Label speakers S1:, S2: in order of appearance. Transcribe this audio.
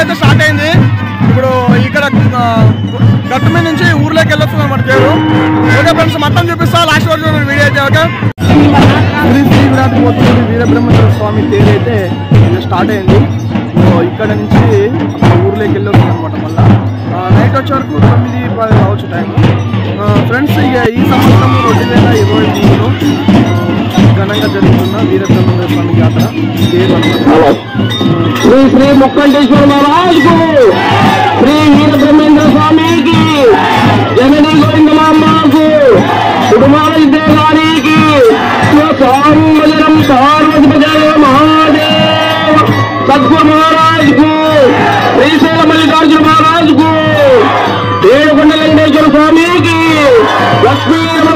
S1: అయితే స్టార్ట్ అయింది. ఇప్పుడు ఇక్కడ గట్టు మీద నుంచి ఊర్లోకి వెళ్ళొస్తుంది అన్నమాట తేరు. ఓకే ఫ్రెండ్స్, మొత్తం చూపిస్తా లాస్ట్ వరకు వీడియో అయితే. ఓకే, శ్రీ శ్రీవిరాట్ పోతుంది వీరబ్రహ్మేంద్ర స్వామి తేరు అయితే స్టార్ట్ అయింది. ఇక్కడ నుంచి ఊర్లోకి వెళ్ళొస్తుంది అనమాట. మళ్ళీ నైట్ వచ్చే వరకు 9-10 కావచ్చు టైము. ఫ్రెండ్స్, ఇక ఈ సంవత్సరం 2023లో ఘనంగా జరుగుతున్న వీరబ్రహ్మేంద్ర స్వామి జాతర తేరు అనమాట.
S2: శ్రీ శ్రీ ముక్కంటేశ్వర మహారాజుకు, శ్రీ వీరబ్రహ్మేంద్ర స్వామికి, జగనీ గోవిందమాంబకు, కుటుంబాల గారికి, సాంబజనం పార్వతి ప్రజల మహాదేవ్ సద్గురు మహారాజుకు, శ్రీశైల మల్లికార్జున మహారాజుకు, ఏడుకొండ వెంకటేశ్వర స్వామికి, లక్ష్మీ